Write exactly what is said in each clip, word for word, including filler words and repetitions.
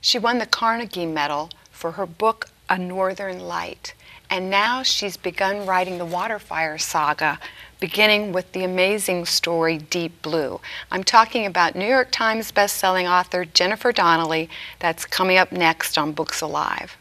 She won the Carnegie Medal for her book, A Northern Light. And now she's begun writing the Waterfire saga, beginning with the amazing story Deep Blue. I'm talking about New York Times bestselling author Jennifer Donnelly. That's coming up next on Books Alive.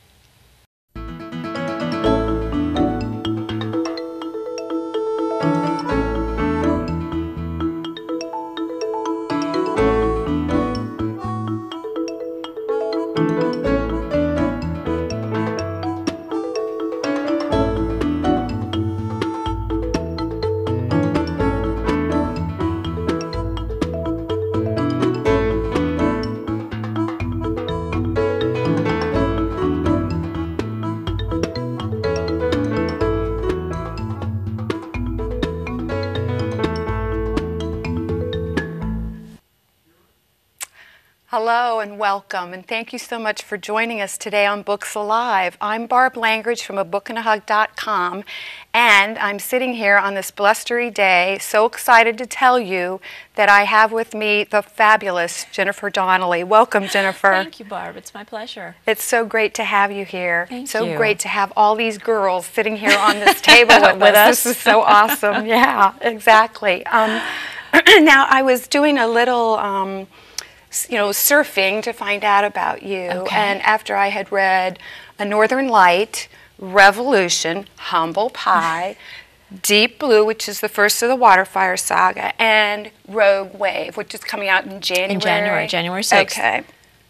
Hello and welcome, and thank you so much for joining us today on Books Alive. I'm Barb Langridge from a book and a hug dot com, and I'm sitting here on this blustery day, so excited to tell you that I have with me the fabulous Jennifer Donnelly. Welcome, Jennifer. Thank you, Barb. It's my pleasure. It's so great to have you here. Thank so you. So great to have all these girls sitting here on this table with, with us. us. This is so awesome. Yeah, exactly. Um, now, I was doing a little... Um, you know, surfing to find out about you. Okay. And after I had read A Northern Light, Revolution, Humble Pie, Deep Blue, which is the first of the Waterfire saga, and Rogue Wave, which is coming out in January. In January, January sixth. Okay.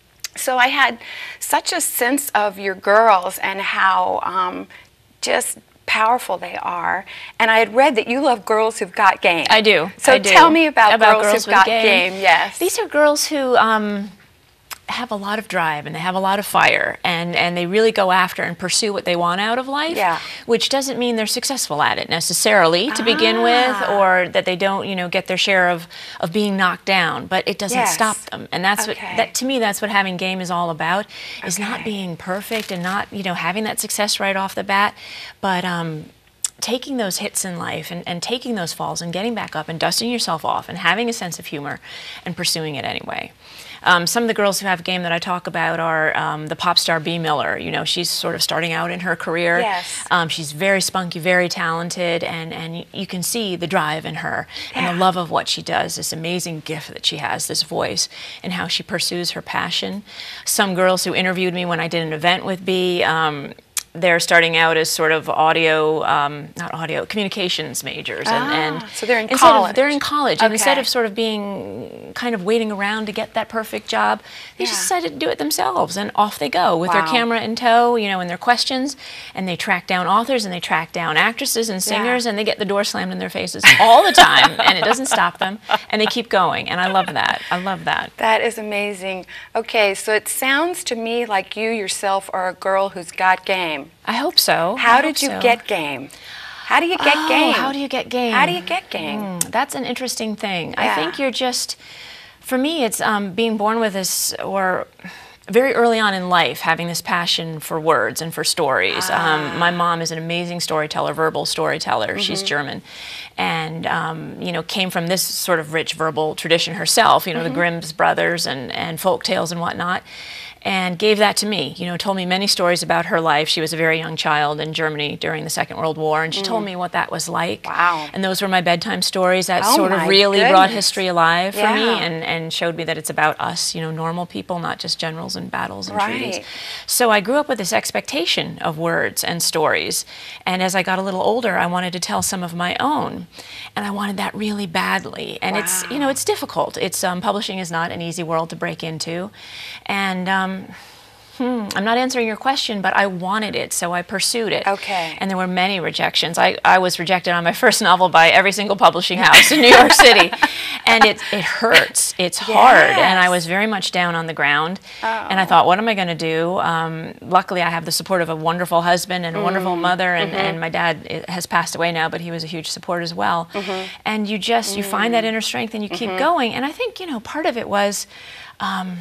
So I had such a sense of your girls and how um, just powerful they are, and I had read that you love girls who've got game. I do. So I do. tell me about, about girls, girls who've got game. game. Yes. These are girls who um, have a lot of drive and they have a lot of fire, and and they really go after and pursue what they want out of life. Yeah. Which doesn't mean they're successful at it necessarily to ah. begin with, or that they don't, you know, get their share of of being knocked down. But it doesn't Yes. stop them, and that's Okay. what that to me that's what having game is all about. Is Okay. not being perfect and not, you know, having that success right off the bat, but um. taking those hits in life and, and taking those falls and getting back up and dusting yourself off and having a sense of humor and pursuing it anyway. Um, some of the girls who have game that I talk about are um, the pop star Bea Miller. You know, she's sort of starting out in her career. Yes. Um, she's very spunky, very talented, and, and you, you can see the drive in her and Yeah. the love of what she does, this amazing gift that she has, this voice, and how she pursues her passion. Some girls who interviewed me when I did an event with Bea, um, they're starting out as sort of audio, um, not audio, communications majors. And, Ah, and so they're in instead college. Of, they're in college. And instead Okay. of sort of being kind of waiting around to get that perfect job, they Yeah. just decided to do it themselves. And off they go with their Wow. camera in tow, you know, and their questions. And they track down authors and they track down actresses and singers, Yeah. and they get the door slammed in their faces all the time. And it doesn't stop them. And they keep going. And I love that. I love that. That is amazing. Okay, so it sounds to me like you yourself are a girl who's got game. I hope so. How I did hope you so. get game? How do you get Oh, game? how do you get game? How do you get game? Mm, that's an interesting thing. I Yeah. think you're just, for me, it's um, being born with this, or very early on in life, having this passion for words and for stories. Ah. Um, my mom is an amazing storyteller, verbal storyteller. Mm-hmm. She's German. And, um, you know, came from this sort of rich verbal tradition herself, you know, mm-hmm. the Grimm's brothers and, and folk tales and whatnot. And gave that to me, you know, told me many stories about her life. She was a very young child in Germany during the Second World War, and she mm. told me what that was like. Wow. And those were my bedtime stories. That Oh sort of my really goodness. brought history alive for Yeah. me and, and showed me that it's about us, you know, normal people, not just generals and battles and Right. treaties. So I grew up with this expectation of words and stories. And as I got a little older, I wanted to tell some of my own. And I wanted that really badly. And Wow. it's, you know, it's difficult. It's um, publishing is not an easy world to break into. And um, Hmm, I'm not answering your question, but I wanted it, so I pursued it. Okay. And there were many rejections. I, I was rejected on my first novel by every single publishing house in New York City. And it, it hurts. It's hard. Yes. And I was very much down on the ground. Oh. And I thought, what am I going to do? Um, luckily, I have the support of a wonderful husband and a Mm. wonderful mother. And, Mm-hmm. and my dad has passed away now, but he was a huge support as well. Mm-hmm. And you just, you find that inner strength and you keep Mm-hmm. going. And I think, you know, part of it was... Um,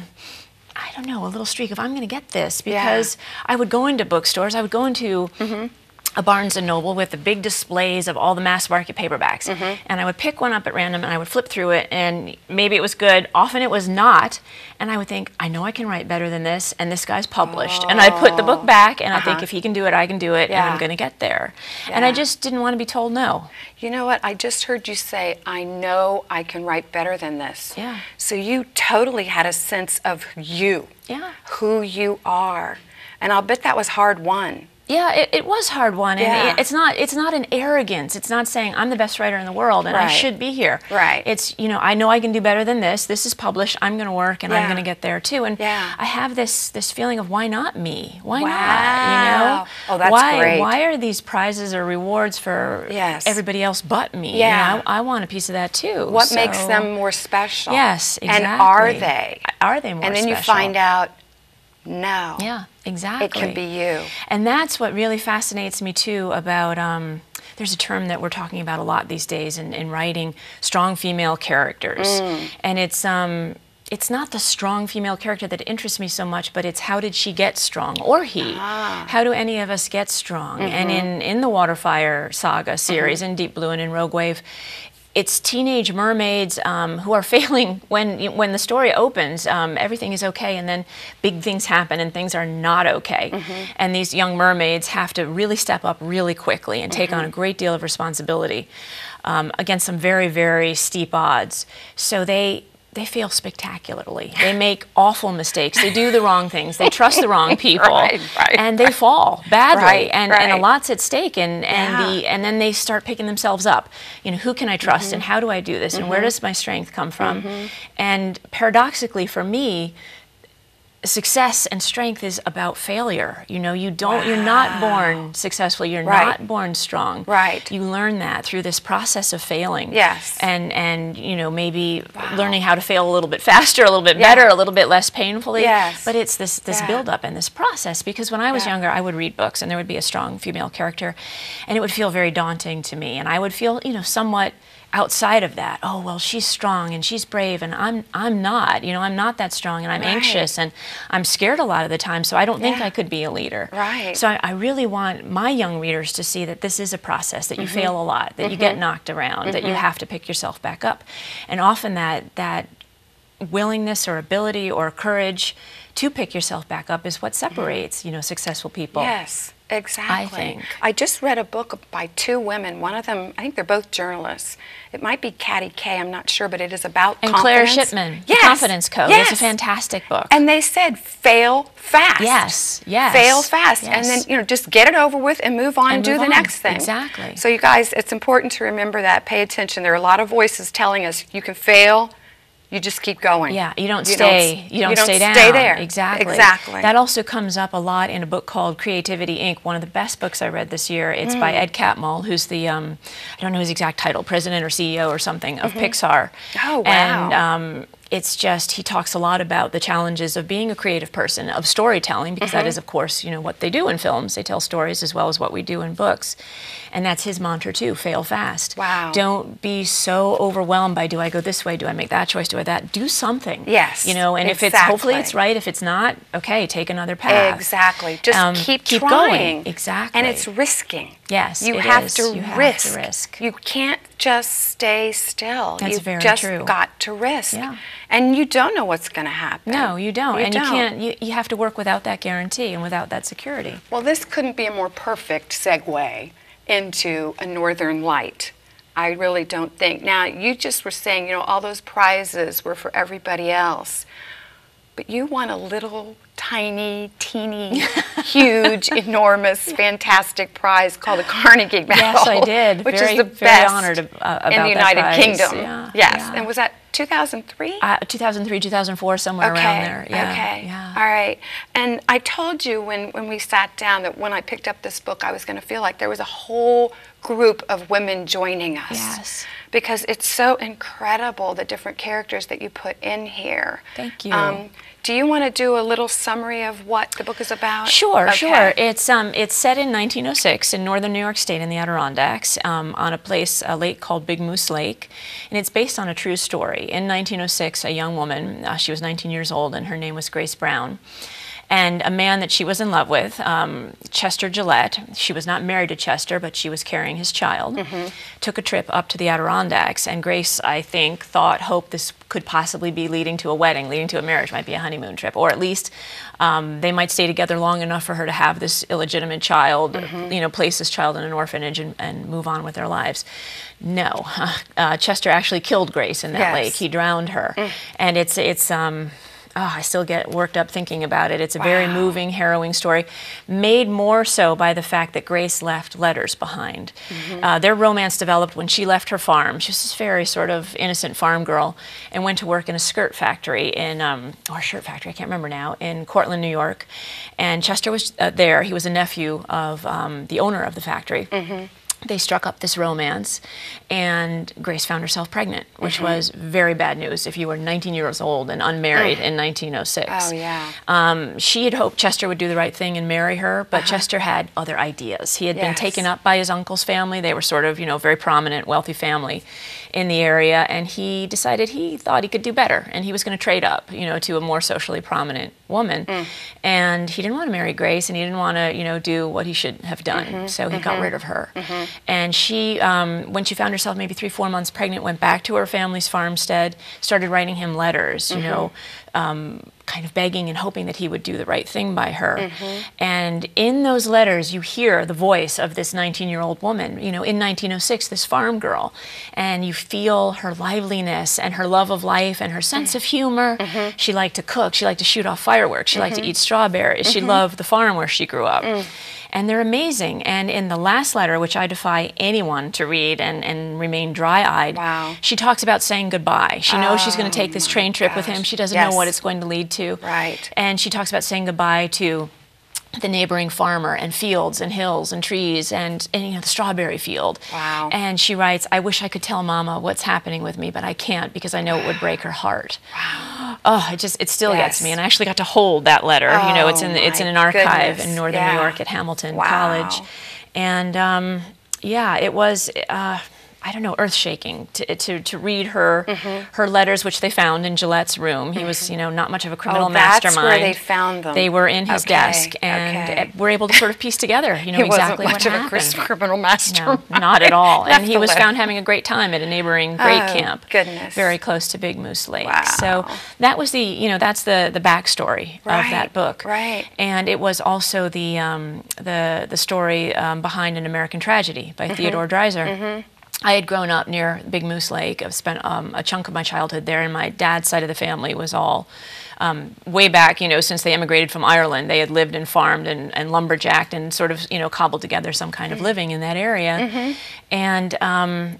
I don't know, a little streak of I'm going to get this, because yeah. I would go into bookstores, I would go into mm-hmm. a Barnes and Noble with the big displays of all the mass market paperbacks. Mm-hmm. And I would pick one up at random and I would flip through it, and maybe it was good, often it was not. And I would think, I know I can write better than this, and this guy's published. Oh. And I'd put the book back, and uh-huh. I think if he can do it, I can do it, yeah. and I'm going to get there. Yeah. And I just didn't want to be told no. You know what? I just heard you say, I know I can write better than this. Yeah. So you totally had a sense of you, yeah. who you are. And I'll bet that was hard won. Yeah, it, it was hard one, and yeah. it, it's not it's not an arrogance. It's not saying I'm the best writer in the world and right. I should be here. Right. It's, you know, I know I can do better than this. This is published. I'm going to work, and yeah. I'm going to get there too. And yeah. I have this this feeling of why not me? Why wow. not? You know? Oh, that's why, great. Why are these prizes or rewards for yes. everybody else but me? Yeah. You know, I, I want a piece of that too. What so. makes them more special? Yes, exactly. And are they? Are they more special? And then special? you find out. No. Yeah, exactly. It can be you. And that's what really fascinates me too about, um, there's a term that we're talking about a lot these days in, in writing, strong female characters. Mm. And it's, um, it's not the strong female character that interests me so much, but it's how did she get strong, or he. Ah. How do any of us get strong? Mm-hmm. And in, in the Waterfire Saga series, mm-hmm. in Deep Blue and in Rogue Wave, it's teenage mermaids um, who are failing when when the story opens. Um, everything is okay, and then big things happen, and things are not okay. Mm-hmm. And these young mermaids have to really step up really quickly and take mm-hmm. on a great deal of responsibility um, against some very, very steep odds. So they they fail spectacularly. They make awful mistakes. They do the wrong things. They trust the wrong people, right, right, and they right. fall badly. Right, and, right. and a lot's at stake. And and yeah. the and then they start picking themselves up. You know, who can I trust, mm-hmm. and how do I do this, and mm-hmm. where does my strength come from? Mm-hmm. And paradoxically, for me, success and strength is about failure. You know, you don't, wow. you're not born successful. You're right. not born strong. Right. You learn that through this process of failing. Yes. And, and you know, maybe wow. learning how to fail a little bit faster, a little bit yeah. better, a little bit less painfully. Yes. But it's this, this yeah. build-up and this process, because when I was yeah. younger, I would read books and there would be a strong female character, and it would feel very daunting to me. And I would feel, you know, somewhat outside of that. Oh, well, she's strong and she's brave, and I'm I'm not. You know, I'm not that strong, and I'm right. anxious, and I'm scared a lot of the time, so I don't think yeah. I could be a leader. Right. So I, I really want my young readers to see that this is a process, that you mm-hmm. fail a lot, that mm-hmm. you get knocked around, mm-hmm. that you have to pick yourself back up. And often that that willingness or ability or courage to pick yourself back up is what separates, mm-hmm. you know, successful people. Yes. Exactly. I think. I just read a book by two women. One of them, I think they're both journalists. It might be Katty Kay, I'm not sure, but it is about and confidence. Claire Shipman, yes. The Confidence Code. Yes. It's a fantastic book. And they said, fail fast. Yes, yes. Fail fast. Yes. And then, you know, just get it over with and move on and, and do move the on. next thing. Exactly. So you guys, it's important to remember that. Pay attention. There are a lot of voices telling us you can fail. You just keep going. Yeah, you don't you stay. Don't, you don't you don't stay down. Stay there. Exactly. Exactly. That also comes up a lot in a book called Creativity Incorporated. One of the best books I read this year. It's mm. by Ed Catmull, who's the um, I don't know his exact title, president or C E O or something of mm-hmm. Pixar. Oh wow. And um, it's just, he talks a lot about the challenges of being a creative person, of storytelling, because mm-hmm. that is, of course, you know, what they do in films. They tell stories as well as what we do in books. And that's his mantra too, fail fast. Wow. Don't be so overwhelmed by, do I go this way, do I make that choice, do I that? Do something. Yes. You know, and exactly. if it's, hopefully it's right. If it's not, okay, take another path. Exactly. Just um, keep, keep trying. Going. Exactly. And it's risking. Yes, you it have is. to you have risk. to risk. You can't just stay still. That's You've very just true. got to risk. Yeah. And you don't know what's going to happen. No, you don't. You and don't. you can't, you, you have to work without that guarantee and without that security. Well, this couldn't be a more perfect segue into A Northern Light. I really don't think. Now, you just were saying, you know, all those prizes were for everybody else. But you won a little, tiny, teeny, huge, enormous, fantastic prize called the Carnegie Medal. Yes, I did. Which very, is the very best honored uh, about in the United that Kingdom. Yeah, yes. yeah. And was that two thousand three? Uh, two thousand three, two thousand four, somewhere okay. around there. Yeah, okay. Yeah. All right. And I told you when, when we sat down that when I picked up this book, I was going to feel like there was a whole group of women joining us. Yes. Because it's so incredible, the different characters that you put in here. Thank you. Um, do you want to do a little summary of what the book is about? Sure, okay. sure. It's um, it's set in nineteen oh six in northern New York State in the Adirondacks, um, on a place, a lake called Big Moose Lake, and it's based on a true story. In nineteen oh six, a young woman, uh, she was nineteen years old, and her name was Grace Brown. And a man that she was in love with, um, Chester Gillette, she was not married to Chester, but she was carrying his child, mm-hmm. took a trip up to the Adirondacks. And Grace, I think, thought, hoped this could possibly be leading to a wedding, leading to a marriage, might be a honeymoon trip, or at least um, they might stay together long enough for her to have this illegitimate child, mm-hmm. you know, place this child in an orphanage and, and move on with their lives. No, uh, Chester actually killed Grace in that yes. lake. He drowned her, mm. and it's it's. Um, Oh, I still get worked up thinking about it. It's a wow. very moving, harrowing story, made more so by the fact that Grace left letters behind. Mm-hmm. uh, their romance developed when she left her farm. She was this very sort of innocent farm girl and went to work in a skirt factory in, um, or shirt factory, I can't remember now, in Cortland, New York. And Chester was uh, there. He was a nephew of um, the owner of the factory. Mm-hmm. They struck up this romance, and Grace found herself pregnant, which mm-hmm. was very bad news if you were nineteen years old and unmarried mm. in nineteen oh six. Oh, yeah. Um, she had hoped Chester would do the right thing and marry her, but uh-huh. Chester had other ideas. He had yes. been taken up by his uncle's family. They were sort of, you know, very prominent, wealthy family in the area, and he decided he thought he could do better, and he was going to trade up, you know, to a more socially prominent woman. Mm. And he didn't want to marry Grace, and he didn't want to, you know, do what he should have done. Mm-hmm. So he mm-hmm. got rid of her. Mm-hmm. And she, um, when she found herself maybe three, four months pregnant, went back to her family's farmstead, started writing him letters, you mm-hmm. know, um, kind of begging and hoping that he would do the right thing by her. Mm-hmm. And in those letters, you hear the voice of this nineteen-year-old woman, you know, in nineteen oh six, this farm girl. And you feel her liveliness and her love of life and her sense mm-hmm. of humor. Mm-hmm. She liked to cook. She liked to shoot off fireworks. She mm-hmm. liked to eat strawberries. Mm-hmm. She loved the farm where she grew up. Mm. And they're amazing. And in the last letter, which I defy anyone to read and, and remain dry-eyed, wow. she talks about saying goodbye. She knows oh, she's going to take this train trip gosh. with him. She doesn't yes. know what it's going to lead to. Right. And she talks about saying goodbye to the neighboring farmer and fields and hills and trees and, and you know, the strawberry field. Wow. And she writes, I wish I could tell Mama what's happening with me, but I can't because I know it would break her heart. Wow. Oh, it just, it still yes. gets me. And I actually got to hold that letter. Oh, you know, it's in, it's in an archive goodness. in Northern yeah. New York at Hamilton wow. College. And um, yeah, it was, uh, I don't know, earth-shaking to, to, to read her mm-hmm. her letters, which they found in Gillette's room. He mm-hmm. was, you know, not much of a criminal oh, that's mastermind. Where they found them. They were in his okay. desk, and okay. were able to sort of piece together, you know, he exactly wasn't much what of happened. a criminal mastermind. No, not at all. And he was found having a great time at a neighboring grape oh, camp, goodness. very close to Big Moose Lake. Wow. So that was the, you know, that's the the backstory right. of that book. Right. And it was also the um, the the story um, behind An American Tragedy by mm-hmm. Theodore Dreiser. Mm-hmm. I had grown up near Big Moose Lake. I've spent um, a chunk of my childhood there, and my dad's side of the family was all um, way back, you know, since they immigrated from Ireland. They had lived and farmed and, and lumberjacked and sort of, you know, cobbled together some kind of living in that area. Mm-hmm. And um,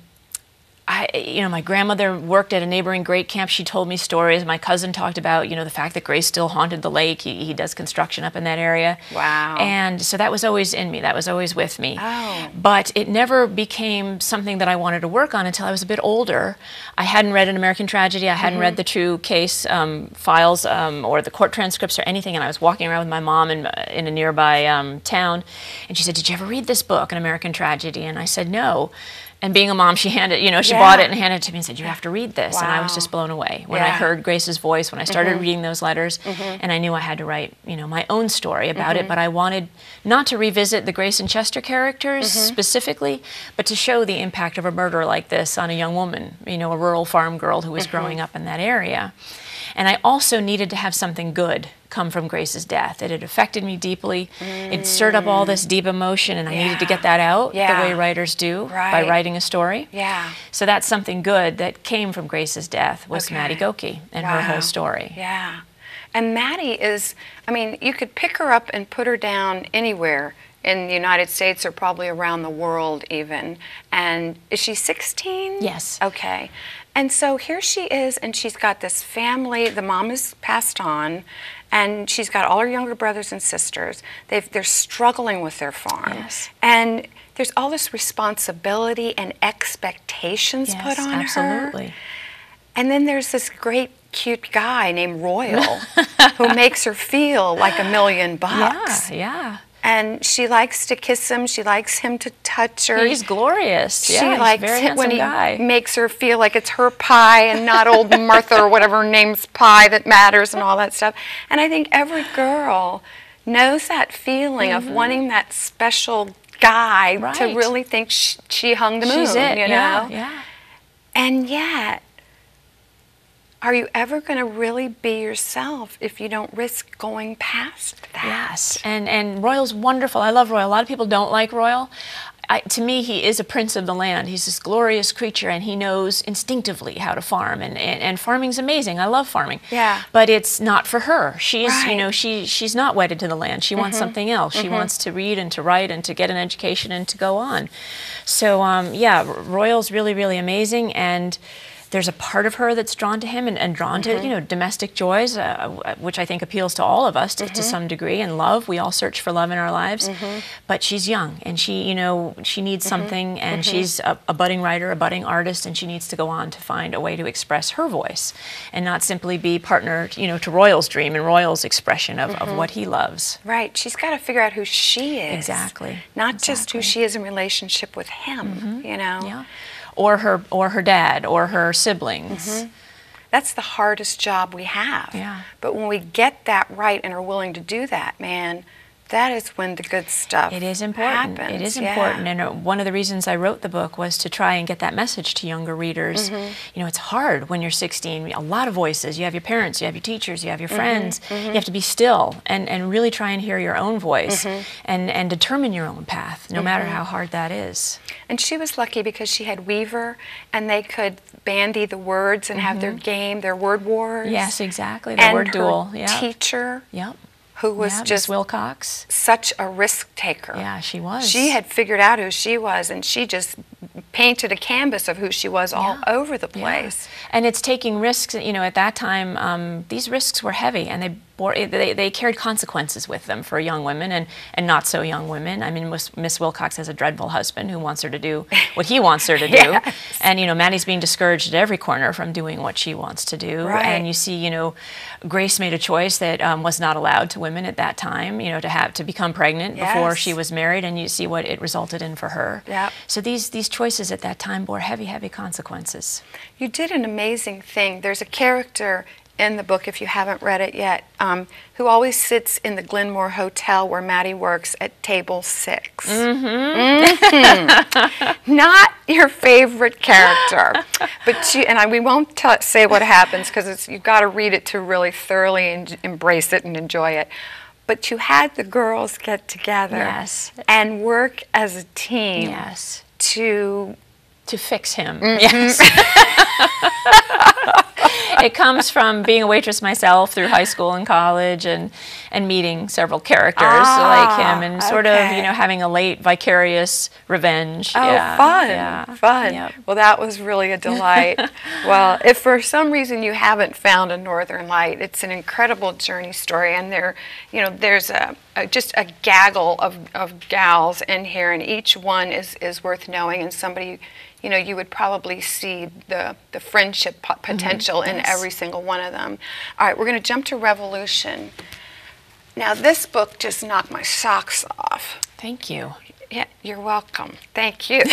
I, you know, my grandmother worked at a neighboring grape camp. She told me stories. My cousin talked about, you know, the fact that Grace still haunted the lake. He, he does construction up in that area. Wow. And so that was always in me. That was always with me. Oh. But it never became something that I wanted to work on until I was a bit older. I hadn't read An American Tragedy. I hadn't mm-hmm. read the true case um, files um, or the court transcripts or anything. And I was walking around with my mom in, in a nearby um, town. And she said, did you ever read this book, An American Tragedy? And I said, no. And being a mom, she handed, you know, she yeah. bought it and handed it to me and said, you have to read this. Wow. And I was just blown away when yeah. I heard Grace's voice, when I started mm-hmm. reading those letters, mm-hmm. and I knew I had to write, you know, my own story about mm-hmm. it. But I wanted not to revisit the Grace and Chester characters mm-hmm. specifically, but to show the impact of a murder like this on a young woman, you know, a rural farm girl who was mm-hmm. growing up in that area. And I also needed to have something good come from Grace's death. It had affected me deeply. Mm. It stirred up all this deep emotion, and I yeah. needed to get that out yeah. the way writers do right. by writing a story. Yeah. So that's something good that came from Grace's death was okay. Maddie Goki and wow. her whole story. Yeah. And Maddie is, I mean, you could pick her up and put her down anywhere in the United States or probably around the world even. And is she sixteen? Yes. Okay. And so here she is, and she's got this family. The mom is passed on, and she's got all her younger brothers and sisters. They've, they're struggling with their farm. Yes. And there's all this responsibility and expectations yes, put on absolutely. her. Absolutely. And then there's this great, cute guy named Royal who makes her feel like a million bucks. Yeah, yeah. And she likes to kiss him. She likes him to touch her. He's glorious. She Yeah, he's a likes very it handsome when he guy. makes her feel like it's her pie and not old Martha or whatever her name's pie that matters and all that stuff. And I think every girl knows that feeling Mm-hmm. of wanting that special guy Right. to really think sh she hung the moon. She's it. You know? Yeah, yeah. And yet, are you ever going to really be yourself if you don't risk going past that? Yes, and and Royal's wonderful. I love Royal. A lot of people don't like Royal. I, to me, he is a prince of the land. He's this glorious creature, and he knows instinctively how to farm. And, and, and farming's amazing. I love farming. Yeah. But it's not for her. She's, Right. you know, she she's not wedded to the land. She wants something else. She wants to read and to write and to get an education and to go on. So um, yeah, Royal's really really amazing, and there's a part of her that's drawn to him and, and drawn to, you know, domestic joys, uh, which I think appeals to all of us to, to some degree, and love. We all search for love in our lives. But she's young, and she, you know, she needs something, and she's a, a budding writer, a budding artist, and she needs to go on to find a way to express her voice and not simply be partner, you know, to Royal's dream and Royal's expression of, of what he loves. Right. She's got to figure out who she is. Exactly. Not just who Exactly. she is in relationship with him, you know? Yeah. Or her, or her dad, or her siblings. That's the hardest job we have. Yeah. But when we get that right and are willing to do that, man, that is when the good stuff It is important. happens. It is Yeah. important, and uh, one of the reasons I wrote the book was to try and get that message to younger readers. Mm-hmm. You know, it's hard when you're sixteen. A lot of voices. You have your parents, you have your teachers, you have your friends. Mm-hmm. You have to be still and, and really try and hear your own voice Mm-hmm. and, and determine your own path, no matter how hard that is. And she was lucky because she had Weaver, and they could bandy the words and have their game, their word wars. Yes, exactly. The And word her duel. Yeah. teacher, Yep. who was Yeah, Miss just Wilcox. such a risk taker. Yeah, she was. She had figured out who she was, and she just painted a canvas of who she was all Yeah. over the Yeah. place. And it's taking risks. You know, at that time, um, these risks were heavy, and they bore, they, they carried consequences with them for young women and, and not so young women. I mean, Miss, Miss Wilcox has a dreadful husband who wants her to do what he wants her to do, Yes. and you know, Maddie's being discouraged at every corner from doing what she wants to do. Right. And you see, you know, Grace made a choice that um, was not allowed to women at that time. You know, to have to become pregnant before Yes. she was married, and you see what it resulted in for her. Yep. So these these choices at that time bore heavy, heavy consequences. You did an amazing thing. There's a character in the book, if you haven't read it yet, um, who always sits in the Glenmore Hotel where Maddie works at table six. Mm-hmm. Mm-hmm. Not your favorite character, but she, and I, we won't tell, say what happens because you've got to read it to really thoroughly en- embrace it and enjoy it. But you had the girls get together Yes. and work as a team Yes. to To fix him. Mm-hmm. Yes. It comes from being a waitress myself through high school and college, and and meeting several characters Ah, like him, and sort of, okay. you know, having a late vicarious revenge. Oh, yeah, fun, yeah, fun. yep. Well, that was really a delight. Well, if for some reason you haven't found A Northern Light, it's an incredible journey story, and there, you know, there's a, a just a gaggle of, of gals in here, and each one is, is worth knowing, and somebody, you know, you would probably see the, the friendship po- potential in yes. every single one of them. All right, we're going to jump to Revolution. Now, this book just knocked my socks off. Thank you. Yeah, you're welcome. Thank you.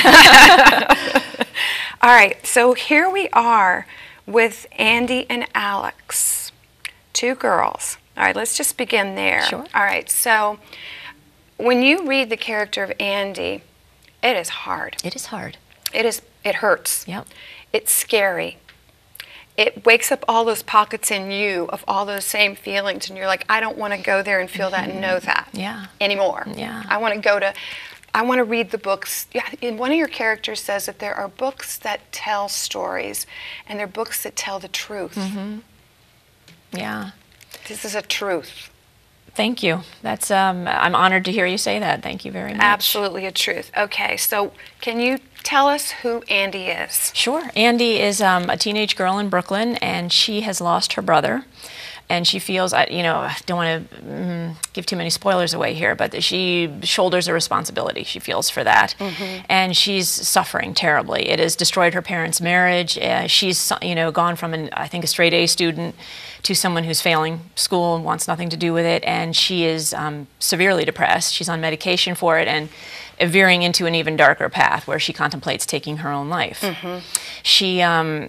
All right, so here we are with Andy and Alex, two girls. All right, let's just begin there. Sure. All right, so when you read the character of Andy, it is hard. It is hard. It is. It hurts. Yep. It's scary. It wakes up all those pockets in you of all those same feelings, and you're like, I don't want to go there and feel that and know that Yeah. anymore. Yeah. I want to go to, I want to read the books. Yeah, and one of your characters says that there are books that tell stories, and there are books that tell the truth. Mm-hmm. Yeah. This is a truth. Thank you. That's um, I'm honored to hear you say that. Thank you very much. Absolutely a truth. Okay, so can you tell us who Andy is? Sure. Andy is um, a teenage girl in Brooklyn, and she has lost her brother. and she feels, I you know, I don't want to mm, give too many spoilers away here, but she shoulders a responsibility, she feels, for that. Mm-hmm. And she's suffering terribly. It has destroyed her parents' marriage. Uh, she's, you know, gone from, an, I think, a straight A student to someone who's failing school and wants nothing to do with it, and she is um, severely depressed. She's on medication for it, and veering into an even darker path where she contemplates taking her own life. Mm-hmm. She, um,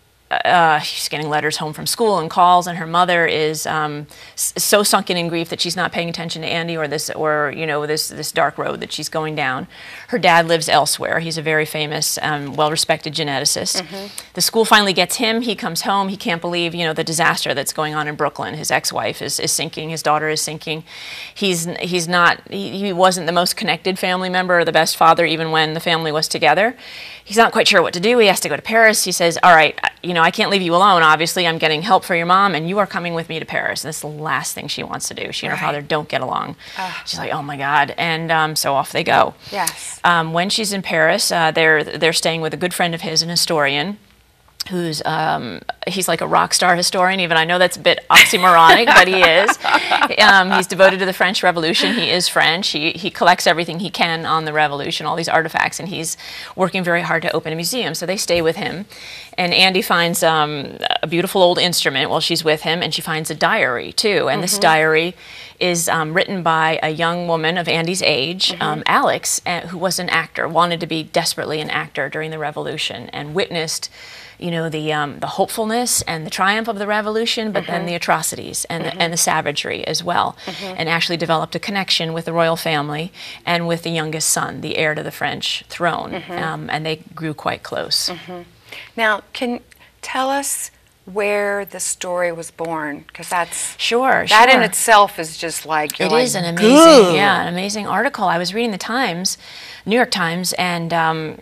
uh, she's getting letters home from school and calls, and her mother is um, so sunken in grief that she's not paying attention to Andy or this, or you know, this this dark road that she's going down. Her dad lives elsewhere. He's a very famous, um, well-respected geneticist. Mm-hmm. The school finally gets him. He comes home. He can't believe, you know, the disaster that's going on in Brooklyn. His ex-wife is, is sinking. His daughter is sinking. He's he's not. He, he wasn't the most connected family member or the best father, even when the family was together. He's not quite sure what to do. He has to go to Paris. He says, all right, you know, I can't leave you alone. Obviously, I'm getting help for your mom, and you are coming with me to Paris. And that's the last thing she wants to do. She and her Right. father don't get along. Uh. She's like, oh my God. And um, so off they go. Yes. Um, when she's in Paris, uh, they're, they're staying with a good friend of his, an historian, who's, um, he's like a rock star historian, even I know that's a bit oxymoronic, but he is. Um, he's devoted to the French Revolution. He is French. He, he collects everything he can on the Revolution, all these artifacts, and he's working very hard to open a museum. So they stay with him. And Andy finds um, a beautiful old instrument while she's with him, and she finds a diary, too. And mm-hmm. this diary is um, written by a young woman of Andy's age, mm-hmm. um, Alex, uh, who was an actor, wanted to be desperately an actor during the Revolution, and witnessed, you know, the um, the hopefulness and the triumph of the Revolution, but mm-hmm. then the atrocities and, mm-hmm. the, and the savagery as well, mm-hmm. and actually developed a connection with the royal family and with the youngest son, the heir to the French throne, mm-hmm. um, and they grew quite close. Mm-hmm. Now, can tell us where the story was born, because that's sure that sure. in itself is just like you're it like, is an amazing Gah! yeah an amazing article. I was reading the Times, New York Times, and um,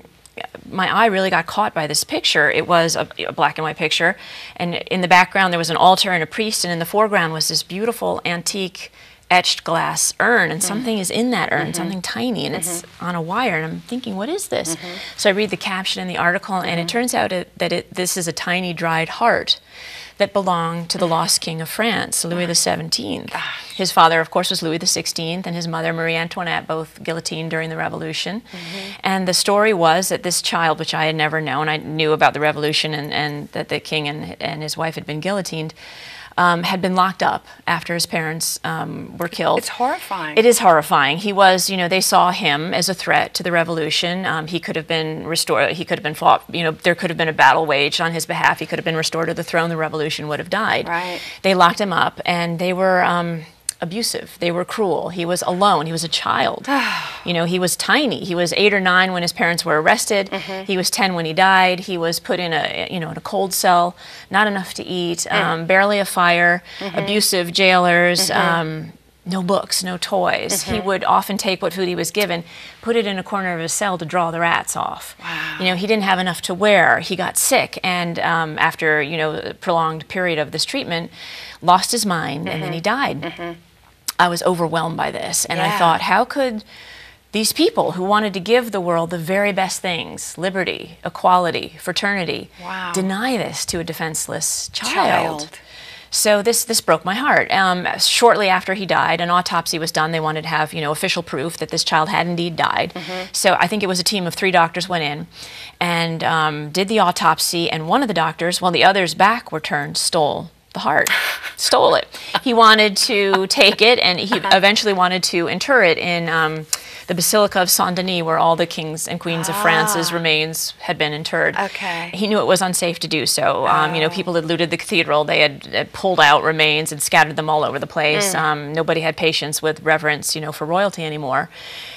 my eye really got caught by this picture. It was a, a black and white picture, and in the background there was an altar and a priest, and in the foreground was this beautiful antique etched glass urn, and mm-hmm. something is in that urn, mm-hmm. something tiny, and mm-hmm. it's on a wire, and I'm thinking, what is this? Mm-hmm. So I read the caption in the article, mm-hmm. and it turns out it, that it, this is a tiny dried heart that belonged to the lost king of France, Louis the seventeenth. Ah. His father, of course, was Louis the sixteenth, and his mother, Marie Antoinette, both guillotined during the Revolution. Mm-hmm. And the story was that this child, which I had never known, I knew about the Revolution and, and that the king and, and his wife had been guillotined, Um, had been locked up after his parents um, were killed. It's horrifying. It is horrifying. He was, you know, they saw him as a threat to the revolution. Um, he could have been restored, he could have been fought, you know, there could have been a battle waged on his behalf. He could have been restored to the throne. The revolution would have died. Right. They locked him up, and they were um, abusive. They were cruel. He was alone. He was a child. You know, he was tiny. He was eight or nine when his parents were arrested. Mm-hmm. He was ten when he died. He was put in a, you know, in a cold cell, not enough to eat, mm. um, barely a fire, mm-hmm. abusive jailers, mm-hmm. um, no books, no toys. Mm-hmm. He would often take what food he was given, put it in a corner of his cell to draw the rats off. Wow. You know, he didn't have enough to wear. He got sick, and um, after, you know, a prolonged period of this treatment, lost his mind, mm-hmm. and then he died. Mm-hmm. I was overwhelmed by this, and yeah. I thought, how could these people who wanted to give the world the very best things, liberty, equality, fraternity, wow. deny this to a defenseless child? child. So this this broke my heart. Um, shortly after he died, an autopsy was done. They wanted to have, you know, official proof that this child had indeed died. Mm-hmm. So I think it was a team of three doctors went in and um, did the autopsy, and one of the doctors, while the others back were turned, stole the heart, stole it. He wanted to take it, and he eventually wanted to inter it in um, the Basilica of Saint Denis, where all the kings and queens ah. of France's remains had been interred. Okay. He knew it was unsafe to do so. Oh. Um, you know, people had looted the cathedral. They had, had pulled out remains and scattered them all over the place. Mm. Um, nobody had patience with reverence, you know, for royalty anymore.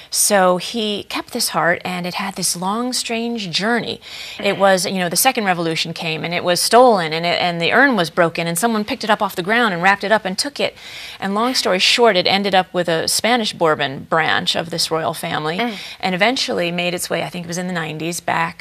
So he kept this heart, and it had this long, strange journey. It was, you know, the Second Revolution came, and it was stolen, and, it, and the urn was broken, and someone picked it up off the ground and wrapped it up and took it. And long story short, it ended up with a Spanish Bourbon branch of this royal family, mm. and eventually made its way, I think it was in the nineties, back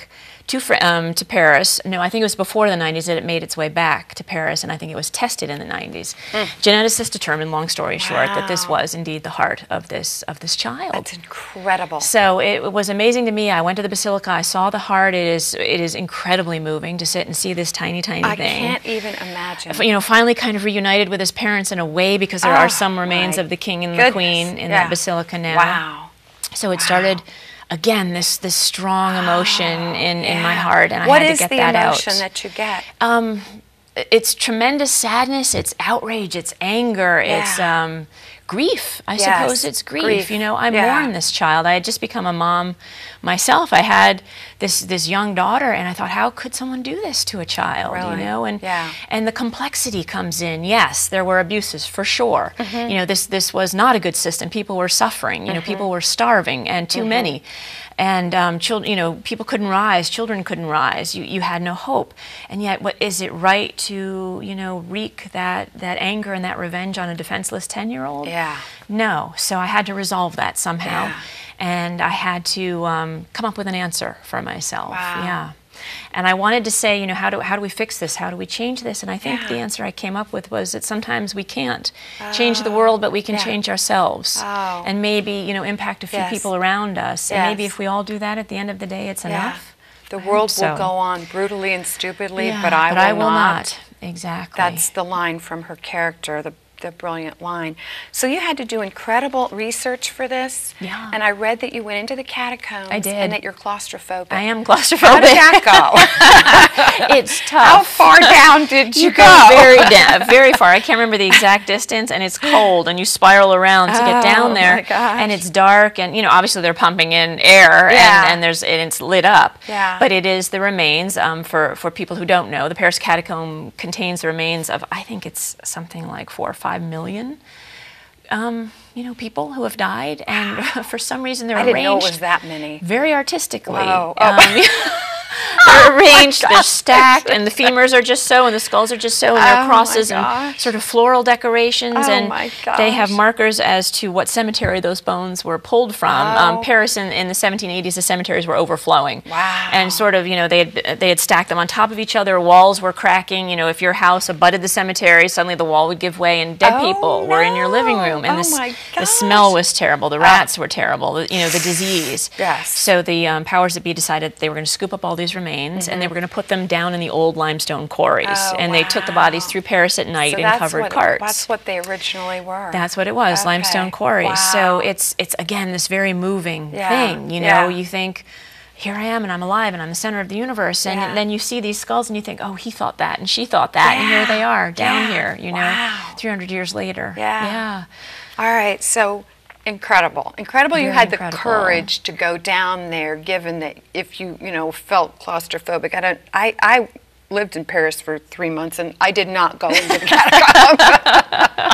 to Fr um, to Paris. No, I think it was before the nineties that it made its way back to Paris, and I think it was tested in the nineties. Mm. Geneticists determined, long story short, wow. that this was indeed the heart of this of this child. That's incredible. So it was amazing to me. I went to the basilica. I saw the heart. It is it is incredibly moving to sit and see this tiny, tiny I thing. I can't even imagine. You know, finally kind of reunited with his parents in a way, because there oh, are some remains of the king and goodness. the queen in yeah. that basilica now. Wow. So it wow. started, again, this this strong emotion oh, in, yeah. in my heart, and I what had to get that out. What is the emotion that you get? Um, it's tremendous sadness, it's outrage, it's anger, yeah. it's um, grief. I yes. suppose it's grief. grief. You know, I yeah. mourn this child. I had just become a mom myself. I had this this young daughter, and I thought, how could someone do this to a child? Really? You know, and yeah. and the complexity comes in. Yes, there were abuses for sure. Mm-hmm. You know, this this was not a good system. People were suffering. You know, mm-hmm. people were starving, and too mm-hmm. many. And um, children, you know, people couldn't rise. Children couldn't rise. You you had no hope. And yet, what is it right to you know wreak that that anger and that revenge on a defenseless ten-year-old? Yeah. No. So I had to resolve that somehow, yeah. and I had to um, come up with an answer for myself. Wow. Yeah. And I wanted to say, you know, how do how do we fix this? How do we change this? And I think yeah. the answer I came up with was that sometimes we can't oh. change the world, but we can yeah. change ourselves, oh. and maybe you know impact a few yes. people around us. Yes. And maybe if we all do that, at the end of the day, it's yeah. enough. The I world so. will go on brutally and stupidly, yeah, but I but will I will not. not. Exactly. That's the line from her character. The the brilliant line. So you had to do incredible research for this. Yeah. And I read that you went into the catacombs. I did. And that you're claustrophobic. I am claustrophobic. How did that go? It's tough. How far down did you, you go? go? Very down, very far. I can't remember the exact distance, and it's cold, and you spiral around to get down there. Oh my gosh. And it's dark, and you know, obviously they're pumping in air, yeah. and, and there's and it's lit up. Yeah. But it is the remains. Um, for for people who don't know, the Paris catacomb contains the remains of, I think it's something like four or five million. Um, you know, people who have died, and wow. for some reason they're I didn't arranged know it was that many. Very artistically. Wow. Um, Oh. They're arranged, oh they're stacked, and the femurs are just so, and the skulls are just so, and they're oh crosses and sort of floral decorations, oh and my they have markers as to what cemetery those bones were pulled from. Oh. Um, Paris in, in the seventeen eighties, the cemeteries were overflowing. Wow. And sort of, you know, they had, they had stacked them on top of each other, walls were cracking. You know, if your house abutted the cemetery, suddenly the wall would give way, and dead oh, people no. were in your living room. And oh this, my the smell was terrible, the rats oh. were terrible, the, you know, the disease. Yes. So the um, powers that be decided they were going to scoop up all these remains, mm-hmm. and they were going to put them down in the old limestone quarries. Oh, and wow. they took the bodies through Paris at night so in that's covered what, carts. That's what they originally were. That's what it was, okay. limestone quarries. Wow. So it's, it's again, this very moving yeah. thing. You know, yeah. you think, here I am, and I'm alive, and I'm the center of the universe. And yeah. then you see these skulls, and you think, oh, he thought that, and she thought that, yeah. and here they are, down yeah. here, you know, wow. three hundred years later. Yeah. Yeah. All right, so incredible. Incredible Very you had incredible. the courage to go down there, given that if you, you know, felt claustrophobic. I don't, I, I lived in Paris for three months, and I did not go into the catacomb.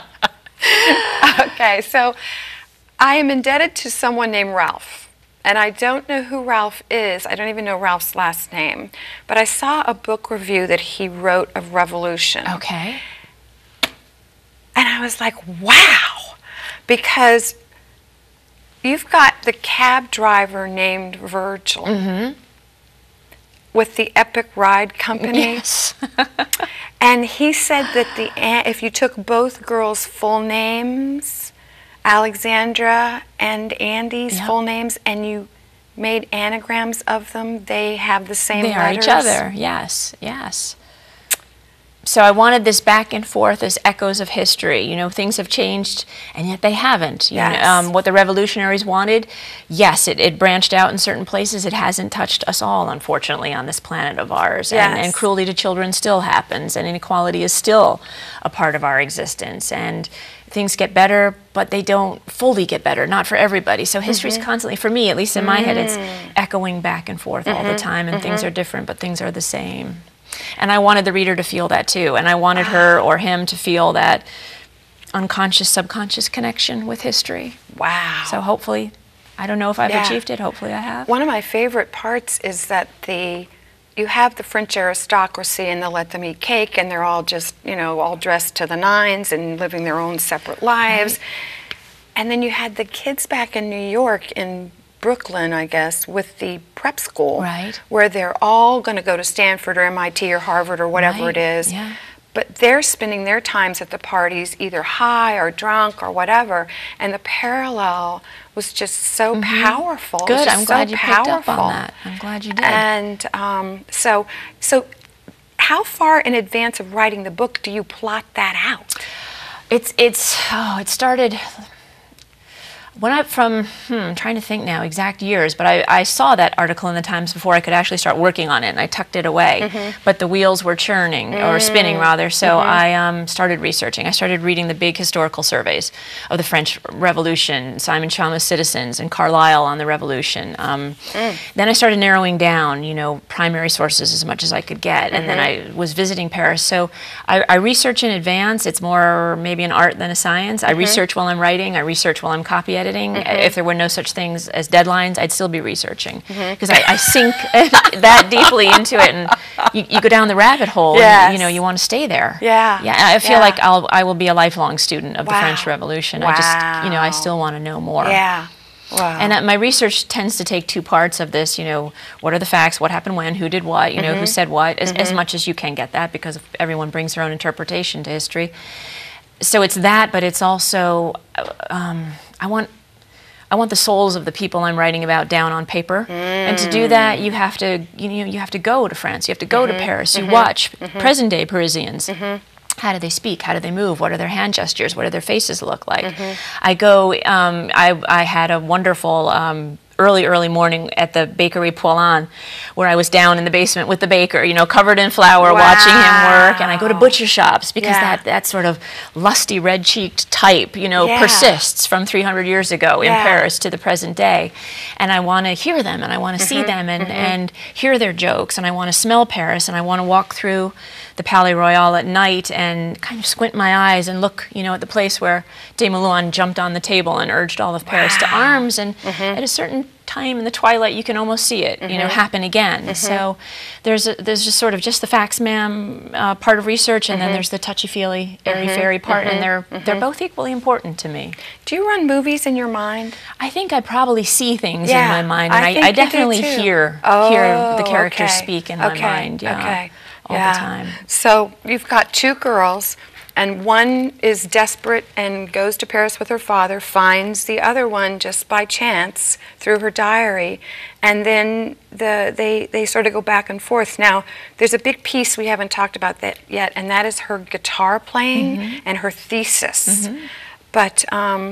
Okay, so I am indebted to someone named Ralph. And I don't know who Ralph is. I don't even know Ralph's last name. But I saw a book review that he wrote of Revolution. Okay. And I was like, wow. Because you've got the cab driver named Virgil mm-hmm. with the Epic Ride Company. Yes. And he said that the if you took both girls' full names, Alexandra and Andy's yep. full names, and you made anagrams of them, they have the same they letters. They are each other, yes, yes. So I wanted this back and forth as echoes of history. You know, things have changed, and yet they haven't. You yes. know, um, what the revolutionaries wanted, yes, it, it branched out in certain places. It hasn't touched us all, unfortunately, on this planet of ours. Yes. And, and cruelty to children still happens, and inequality is still a part of our existence. And things get better, but they don't fully get better, not for everybody. So history's mm-hmm. constantly, for me, at least in my mm. head, it's echoing back and forth mm-hmm. all the time, and mm-hmm. things are different, but things are the same. And I wanted the reader to feel that too, and I wanted her or him to feel that unconscious, subconscious connection with history. Wow. So hopefully, I don't know if I've yeah. achieved it, hopefully I have. One of my favorite parts is that the you have the French aristocracy, and they'll let them eat cake, and they're all just, you know, all dressed to the nines and living their own separate lives. Right. And then you had the kids back in New York in Brooklyn, I guess, with the prep school, right, where they're all going to go to Stanford or M I T or Harvard or whatever right. it is. Yeah. But they're spending their times at the parties either high or drunk or whatever, and the parallel was just so mm-hmm. powerful. Good, I'm glad so you powerful. picked up on that. I'm glad you did. And um, so, so how far in advance of writing the book do you plot that out? It's, it's, oh, it started... When I, from, hmm, I'm trying to think now, exact years, but I, I saw that article in the Times before I could actually start working on it, and I tucked it away. Mm-hmm. But the wheels were churning, mm. or spinning rather, so mm-hmm. I um, started researching. I started reading the big historical surveys of the French Revolution, Simon Chalmers' Citizens, and Carlyle on the Revolution. Um, mm. Then I started narrowing down, you know, primary sources as much as I could get, mm-hmm. and then I was visiting Paris. So I, I research in advance. It's more maybe an art than a science. Mm-hmm. I research while I'm writing. I research while I'm copy editing. Mm-hmm. If there were no such things as deadlines, I'd still be researching because mm-hmm. I, I sink that deeply into it, and you, you go down the rabbit hole. Yes. And, you know, you want to stay there. Yeah, yeah. I feel yeah. like I'll I will be a lifelong student of wow. the French Revolution. Wow. I just, you know, I still want to know more. Yeah. Wow. And uh, my research tends to take two parts of this. You know, what are the facts? What happened when? Who did what? You know, mm-hmm. who said what? As, mm-hmm. as much as you can get that, because everyone brings their own interpretation to history. So it's that, but it's also um, I want. I want the souls of the people I'm writing about down on paper, mm. and to do that, you have to, you know, you have to go to France, you have to go mm-hmm. to Paris, you mm-hmm. watch mm-hmm. present-day Parisians. Mm-hmm. How do they speak? How do they move? What are their hand gestures? What do their faces look like? Mm-hmm. I go. Um, I I had a wonderful. Um, early, early morning at the bakery Poilin, where I was down in the basement with the baker, you know, covered in flour, wow. watching him work. And I go to butcher shops because yeah. that, that sort of lusty, red-cheeked type, you know, yeah. persists from three hundred years ago in yeah. Paris to the present day. And I want to hear them, and I want to mm-hmm. see them, and, mm-hmm. and hear their jokes, and I want to smell Paris, and I want to walk through the Palais Royal at night and kind of squint my eyes and look, you know, at the place where Desmoulins jumped on the table and urged all of Paris wow. to arms. And mm-hmm. at a certain time in the twilight, you can almost see it, mm-hmm. you know, happen again. Mm-hmm. So there's a, there's just sort of just the facts, ma'am, uh, part of research, and mm-hmm. then there's the touchy-feely, airy-fairy mm-hmm. part, mm-hmm. and they're mm-hmm. they're both equally important to me. Do you run movies in your mind? I think I probably see things yeah, in my mind, and I, I, think I definitely hear oh, hear the characters okay. speak in okay. my mind. Yeah. Okay. all yeah. the time. So you've got two girls, and one is desperate and goes to Paris with her father, finds the other one just by chance through her diary, and then the, they, they sort of go back and forth. Now, there's a big piece we haven't talked about that yet, and that is her guitar playing mm-hmm. and her thesis. Mm-hmm. But, um,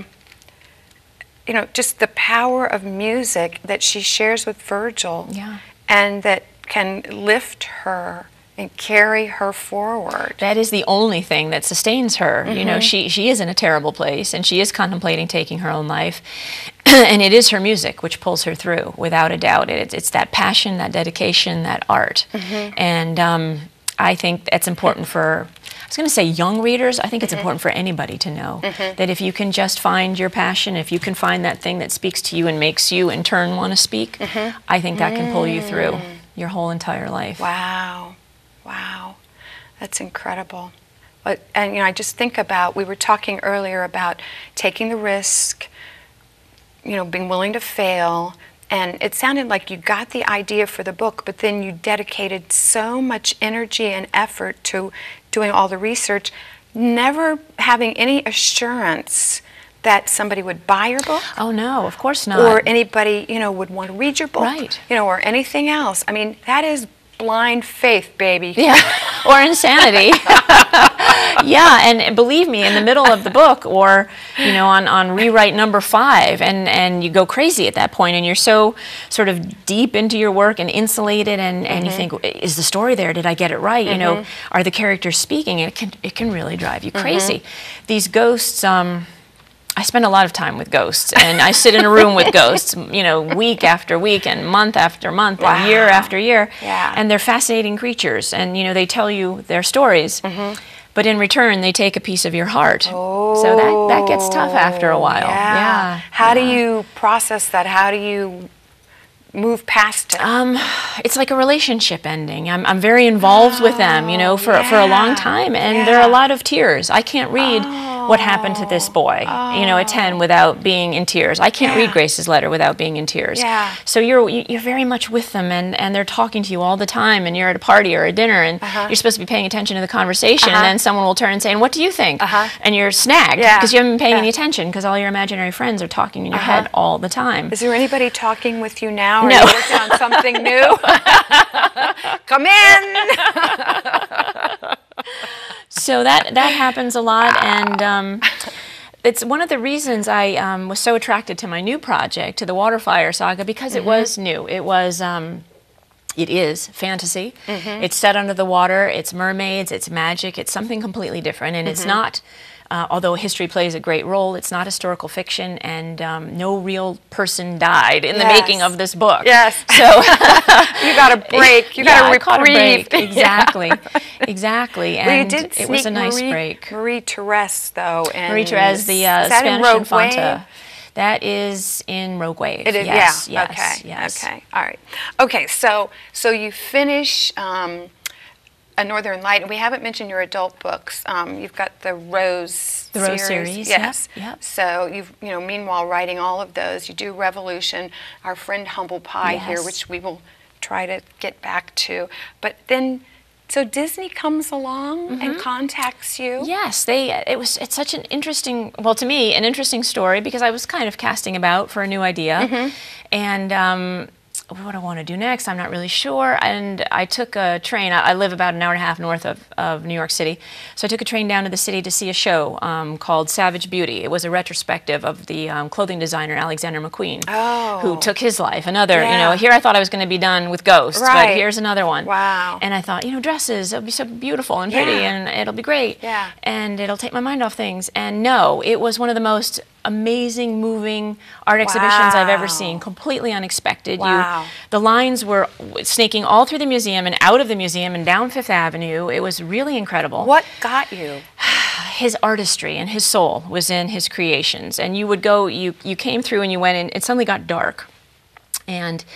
you know, just the power of music that she shares with Virgil yeah. and that can lift her and carry her forward. That is the only thing that sustains her. Mm-hmm. You know, she, she is in a terrible place, and she is contemplating taking her own life. And it is her music which pulls her through, without a doubt. It's, it's that passion, that dedication, that art. Mm-hmm. And um, I think it's important for, I was going to say young readers, I think it's mm-hmm. important for anybody to know mm-hmm. that if you can just find your passion, if you can find that thing that speaks to you and makes you in turn want to speak, mm-hmm. I think that can pull you through your whole entire life. Wow. Wow. That's incredible. But, and you know, I just think about, we were talking earlier about taking the risk, you know, being willing to fail, and it sounded like you got the idea for the book, but then you dedicated so much energy and effort to doing all the research, never having any assurance that somebody would buy your book. Oh no, of course not. Or anybody, you know, would want to read your book. Right. You know, or anything else. I mean, that is blind faith, baby. Yeah, or insanity. Yeah, and believe me, in the middle of the book, or you know, on, on rewrite number five, and, and you go crazy at that point, and you're so sort of deep into your work and insulated, and, and mm-hmm. you think, is the story there? Did I get it right? Mm-hmm. You know, are the characters speaking? And it can it can really drive you crazy. Mm-hmm. These ghosts. Um, I spend a lot of time with ghosts, and I sit in a room with ghosts, you know, week after week and month after month wow. and year after year. Yeah. And they're fascinating creatures, and, you know, they tell you their stories, mm-hmm. but in return, they take a piece of your heart. Oh, so that, that gets tough after a while. Yeah. yeah. How yeah. do you process that? How do you move past it? Um, it's like a relationship ending. I'm, I'm very involved oh, with them, you know, for, yeah. for a long time, and yeah. there are a lot of tears. I can't read oh. what happened to this boy, oh. you know, at ten without being in tears. I can't yeah. read Grace's letter without being in tears. Yeah. So you're you're very much with them, and, and they're talking to you all the time, and you're at a party or a dinner, and uh-huh. you're supposed to be paying attention to the conversation, uh-huh. and then someone will turn and say, and what do you think? Uh-huh. And you're snagged because yeah. you haven't been paying yeah. any attention because all your imaginary friends are talking in your uh-huh. head all the time. Is there anybody talking with you now? Are no. you working on something new? Come in! So that, that happens a lot, and um, it's one of the reasons I um, was so attracted to my new project, to the Waterfire Saga, because mm-hmm. it was new. It was... Um, It is fantasy. Mm-hmm. It's set under the water. It's mermaids. It's magic. It's something completely different. And mm-hmm. it's not, uh, although history plays a great role, it's not historical fiction, and um, no real person died in yes. the making of this book. Yes. So you got a break. You yeah, got a I caught a reprieve. break. Exactly. Exactly. And well, you did it was a nice Marie, break. Marie Therese, though. And Marie Therese, the uh, Spanish Rogue Infanta. Wave? That is in Rogue Wave. It is, yes, yeah. Yes, okay. Yes. Okay. All right. Okay. So, so you finish um, A Northern Light, and we haven't mentioned your adult books. Um, you've got the Rose. The Rose series. Yes. Yep. Yep. So you've, you know, meanwhile writing all of those, you do Revolution, Our Friend Humble Pie yes. here, which we will try to get back to. But then. So Disney comes along mm-hmm. and contacts you? Yes, they. It was. It's such an interesting. Well, to me, an interesting story because I was kind of casting about for a new idea, mm-hmm. and um, what do I want to do next? I'm not really sure. And I took a train. I, I live about an hour and a half north of, of New York City, so I took a train down to the city to see a show um, called Savage Beauty. It was a retrospective of the um, clothing designer Alexander McQueen, oh. who took his life. Another, yeah. you know, here I thought I was going to be done with ghosts, right. but here's another one. Wow. And I thought, you know, dresses, it'll be so beautiful and pretty, yeah. and it'll be great. Yeah. And it'll take my mind off things. And no, it was one of the most amazing, moving art exhibitions wow. I've ever seen. Completely unexpected. Wow. You, the lines were snaking all through the museum and out of the museum and down Fifth Avenue. It was really incredible. What got you? His artistry and his soul was in his creations. And you would go, you, you came through and you went in, it suddenly got dark. And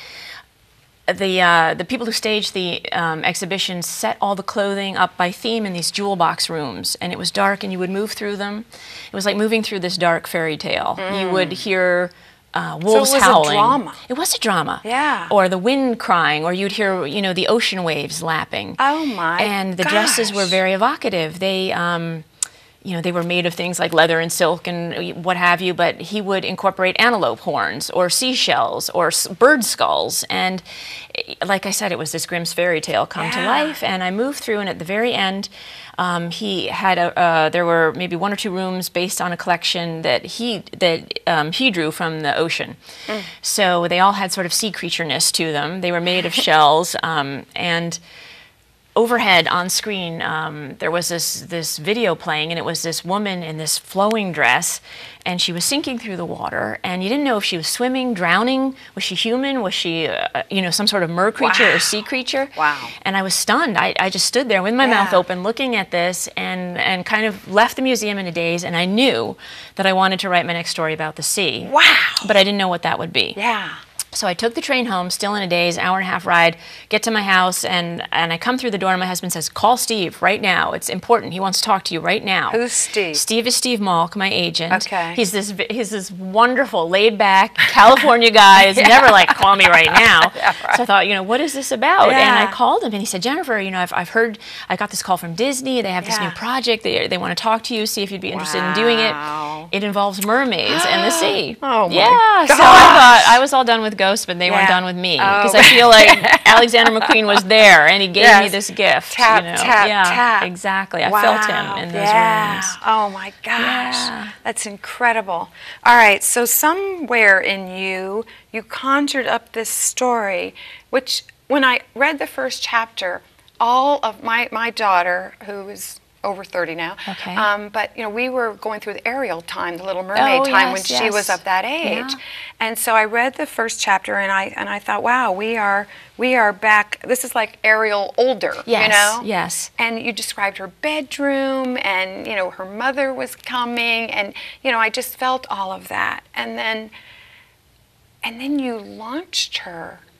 the uh, the people who staged the um, exhibition set all the clothing up by theme in these jewel box rooms, and it was dark, and you would move through them. It was like moving through this dark fairy tale. Mm. You would hear uh, wolves so it was howling. a drama. It was a drama. Yeah. Or the wind crying, or you'd hear, you know, the ocean waves lapping. Oh my! And the gosh. dresses were very evocative. They. Um, You know, they were made of things like leather and silk and what have you, but he would incorporate antelope horns or seashells or bird skulls. And like I said, it was this Grimm's fairy tale come yeah. to life. And I moved through, and at the very end, um, he had a, uh, there were maybe one or two rooms based on a collection that he, that um, he drew from the ocean. Mm. So they all had sort of sea creatureness to them. They were made of shells, um, and overhead on screen, um, there was this this video playing, and it was this woman in this flowing dress, and she was sinking through the water, and you didn't know if she was swimming, drowning. Was she human? Was she, uh, you know, some sort of mer creature wow. or sea creature? Wow! And I was stunned. I, I just stood there with my yeah. mouth open, looking at this, and and kind of left the museum in a daze. And I knew that I wanted to write my next story about the sea. Wow! But I didn't know what that would be. Yeah. So I took the train home, still in a daze, hour and a half ride, get to my house, and, and I come through the door, and my husband says, call Steve right now. It's important. He wants to talk to you right now. Who's Steve? Steve is Steve Malk, my agent. Okay. He's this he's this wonderful, laid-back California guy. He's yeah. never like, call me right now. yeah, right. So I thought, you know, what is this about? Yeah. And I called him, and he said, Jennifer, you know, I've, I've heard, I got this call from Disney. They have this yeah. new project. They, they want to talk to you, see if you'd be interested wow. in doing it. It involves mermaids and the sea. Oh, my yeah. gosh. So I thought I was all done with ghosts, but they yeah. weren't done with me, because oh. I feel like Alexander McQueen was there, and he gave yes. me this gift. Tap, you know? tap, yeah, tap. exactly. I wow. felt him in those yeah. rooms. Oh my gosh, Yeah. that's incredible. All right, so somewhere in you, you conjured up this story, which when I read the first chapter, all of my my daughter, who is over thirty now. Okay. Um, but you know, we were going through the Ariel time, the Little Mermaid oh, time, yes, when yes. she was of that age. Yeah. And so I read the first chapter, and I and I thought, wow, we are we are back. This is like Ariel older, Yes, you know. yes. And you described her bedroom, and you know, her mother was coming, and you know, I just felt all of that. And then, and then you launched her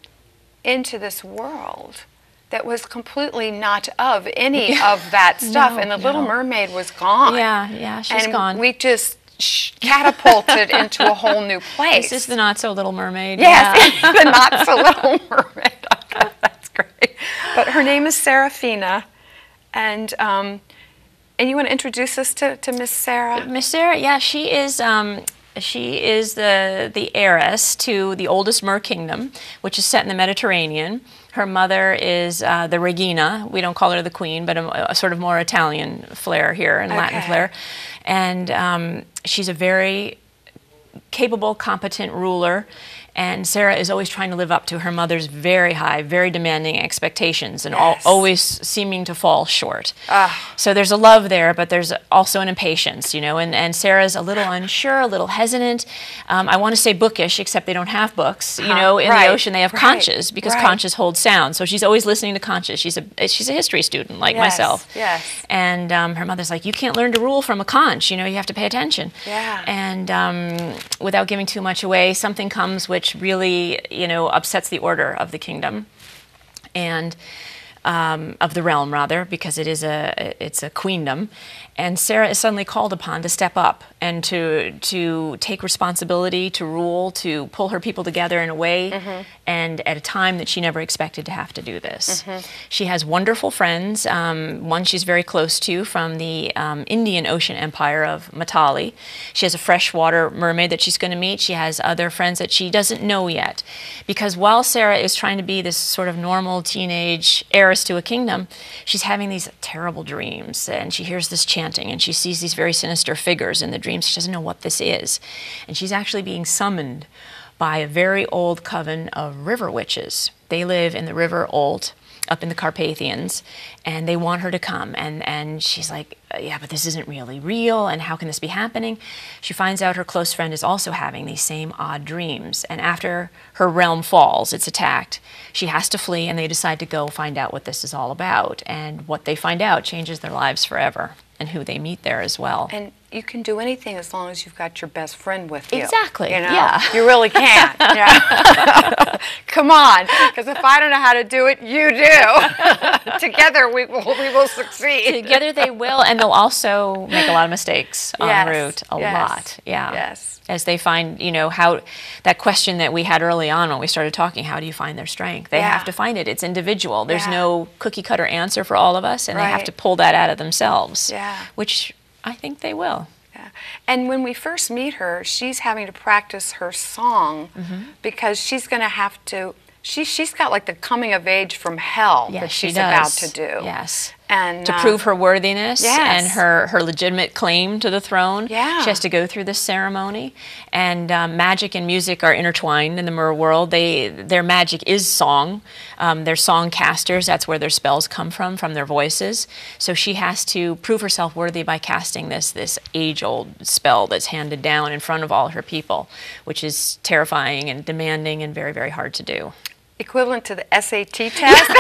into this world that was completely not of any of that stuff, No, and the Little no. Mermaid was gone. Yeah, yeah, she's and gone. we just sh- catapulted into a whole new place. This is the Not-So-Little Mermaid. Yes, Yeah. the Not-So-Little Mermaid. Okay, that's great. But her name is Serafina, and um, and you want to introduce us to, to Miss Sarah? Miss Sarah, yeah, she is um, she is the the heiress to the oldest Mer kingdom, which is set in the Mediterranean. Her mother is uh, the Regina. We don't call her the Queen, but a, a sort of more Italian flair here and Latin Okay. flair. And um, she's a very capable, competent ruler. And Sarah is always trying to live up to her mother's very high, very demanding expectations, and Yes. al always seeming to fall short. Ah. So there's a love there, but there's also an impatience, you know. And, and Sarah's a little unsure, a little hesitant. Um, I want to say bookish, except they don't have books. You know, in Right. the ocean they have Right. conches because Right. conches hold sound. So she's always listening to conches. She's a she's a history student like Yes. myself. Yes. And um, her mother's like, you can't learn to rule from a conch. You know, you have to pay attention. Yeah. And um, without giving too much away, something comes which really, you know, upsets the order of the kingdom, and um, of the realm rather, because it is a it's a queendom. And Sarah is suddenly called upon to step up and to to take responsibility, to rule, to pull her people together in a way, Mm-hmm. and at a time that she never expected to have to do this. She has wonderful friends. Um, one she's very close to from the um, Indian Ocean Empire of Matali. She has a freshwater mermaid that she's going to meet. She has other friends that she doesn't know yet. Because while Sarah is trying to be this sort of normal teenage heiress to a kingdom, she's having these terrible dreams, and she hears this chanting, and she sees these very sinister figures in the dreams. She doesn't know what this is. And she's actually being summoned by a very old coven of river witches. They live in the River Olt, up in the Carpathians, and they want her to come. And, and she's like, yeah, but this isn't really real, and how can this be happening? She finds out her close friend is also having these same odd dreams. And after her realm falls, it's attacked, she has to flee, and they decide to go find out what this is all about. And what they find out changes their lives forever, and who they meet there as well. And you can do anything as long as you've got your best friend with you. Exactly, You know? yeah. You really can. Yeah. Come on, because if I don't know how to do it, you do. Together we will, we will succeed. Together they will, and they'll also make a lot of mistakes en Yes, route. A yes, lot, yeah. yes. As they find, you know, how that question that we had early on when we started talking, how do you find their strength? They Yeah. have to find it. It's individual. There's Yeah. no cookie cutter answer for all of us, and they have Right. to pull that out of themselves. Yeah. Which I think they will. Yeah. And when we first meet her, she's having to practice her song Mm-hmm. because she's going to have to. She she's got like the coming of age from hell Yes, that she she's does. about to do. Yes. And To uh, prove her worthiness yes. and her, her legitimate claim to the throne, Yeah. she has to go through this ceremony. And um, magic and music are intertwined in the Mer world. They, their magic is song. Um, they're song casters. That's where their spells come from, from their voices. So she has to prove herself worthy by casting this, this age-old spell that's handed down in front of all her people, which is terrifying and demanding and very, very hard to do. equivalent to the S A T test.